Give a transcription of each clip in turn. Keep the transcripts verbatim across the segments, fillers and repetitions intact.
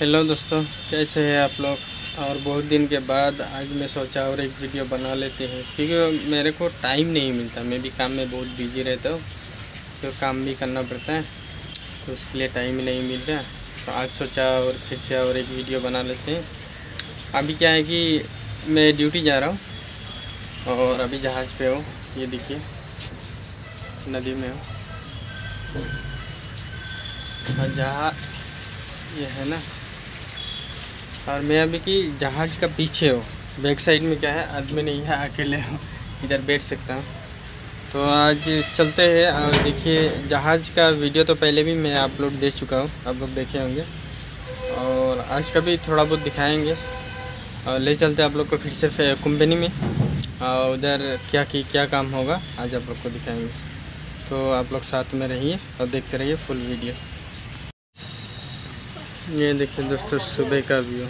Hello दोस्तों, कैसे हैं आप लोग। और बहुत दिन के बाद आज मैं सोचा और एक वीडियो बना लेते हैं, क्योंकि मेरे को टाइम नहीं मिलता। मैं भी काम में बहुत बिजी रहता हूँ, तो काम भी करना पड़ता है, तो उसके लिए टाइम ही नहीं मिल रहा। तो आज सोचा और फिर से और एक वीडियो बना लेते हैं। अभी क्या है कि मैं ड्यूटी जा रहा हूँ और अभी जहाज़ पे हूँ। ये देखिए, नदी में हूँ और जहाँ ये है ना, और मैं अभी की जहाज़ का पीछे हूँ। बैक साइड में क्या है, आदमी नहीं है, अकेले हूँ, इधर बैठ सकता हूँ। तो आज चलते हैं और देखिए, जहाज़ का वीडियो तो पहले भी मैं अपलोड दे चुका हूँ, आप लोग देखे होंगे। और आज का भी थोड़ा बहुत दिखाएंगे और ले चलते हैं आप लोग को फिर से कंपनी में, और उधर क्या की क्या काम होगा आज आप लोग को दिखाएंगे। तो आप लोग साथ में रहिए और देखते रहिए फुल वीडियो। ये देखिए दोस्तों, सुबह का व्यू,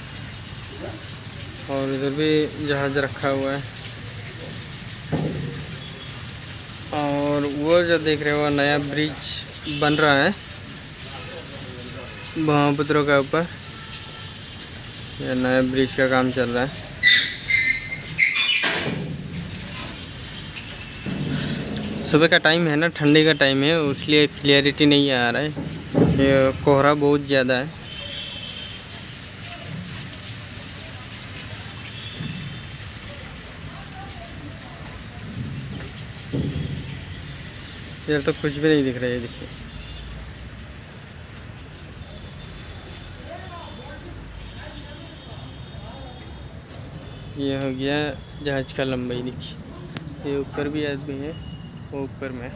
और इधर भी जहाज़ रखा हुआ है। और वो जो देख रहे हो, नया ब्रिज बन रहा है ब्रह्मपुत्र का ऊपर। ये नया ब्रिज का काम चल रहा है। सुबह का टाइम है ना, ठंडी का टाइम है, इसलिए क्लियरिटी नहीं आ रहा है। ये कोहरा बहुत ज़्यादा है। इधर तो कुछ भी नहीं दिख रहा है। देखिए, ये हो गया जहाज का लंबाई। देखिए, ये ऊपर भी आदमी है, वो ऊपर में।